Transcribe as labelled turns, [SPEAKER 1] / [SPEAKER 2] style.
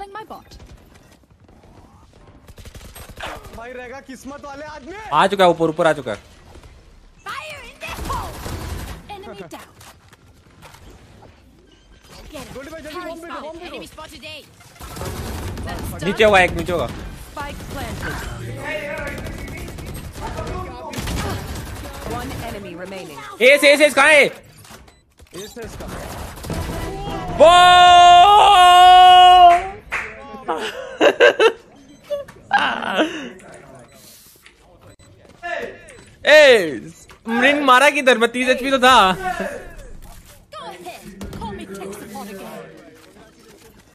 [SPEAKER 1] Calling my bot.
[SPEAKER 2] भाई रहेगा किस्मत वाले आदमी।
[SPEAKER 3] आ चुका है, ऊपर आ चुका है।
[SPEAKER 1] Fire in the hole. Enemy down. Enemy spotted A.
[SPEAKER 3] नीचे हुआ, एक नीचे होगा।
[SPEAKER 1] Spike planted. One enemy remaining.
[SPEAKER 3] S कहाँ है?
[SPEAKER 2] एस का।
[SPEAKER 3] वो रिंग मारा किधर? 32 HP तो था।